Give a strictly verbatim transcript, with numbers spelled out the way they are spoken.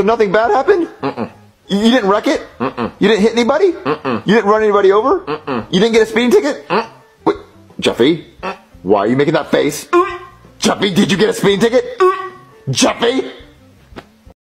nothing bad happened? Mm-mm. You didn't wreck it? Mm-mm. You didn't hit anybody? Mm-mm. You didn't run anybody over? Mm-mm. You didn't get a speeding ticket? Mm. Wait, Jeffy, Mm. why are you making that face? Mm. Jeffy, did you get a speeding ticket? Mm. Jeffy?